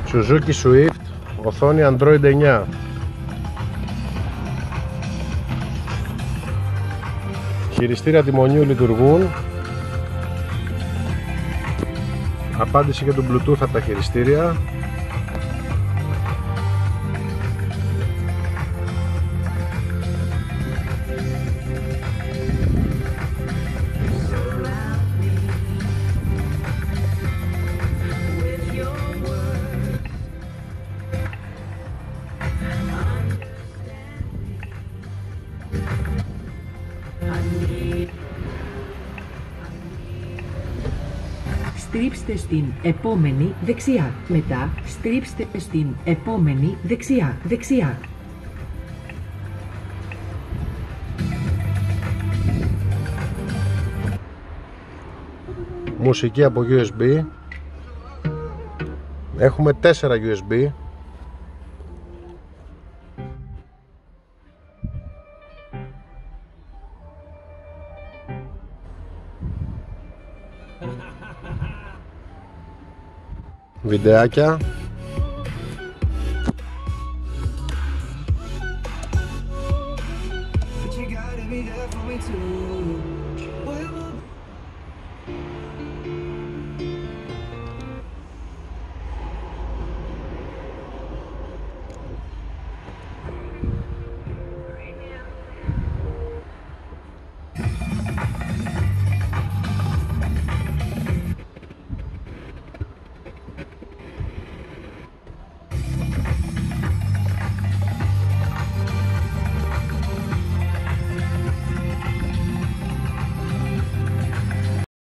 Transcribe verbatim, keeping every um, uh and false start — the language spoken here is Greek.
Suzuki Swift, οθόνη Android εννιά. Χειριστήρια τιμονιού λειτουργούν. Απάντηση για το Bluetooth από τα χειριστήρια. Στρίψτε στην επόμενη δεξιά. Μετά στρίψτε στην επόμενη δεξιά. Δεξιά. Μουσική από γιου ες μπι. Έχουμε τέσσερα γιου ες μπι. Βιντεάκια.